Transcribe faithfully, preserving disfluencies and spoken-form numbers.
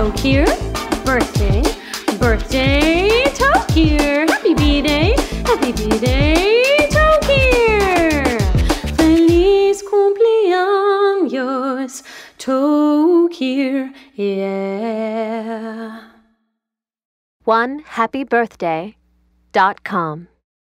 Tokir. Birthday, birthday, Tokir. Happy B-Day, happy B-Day, Tokir. Feliz cumpleaños, Tokir, yeah. one happy birthday dot com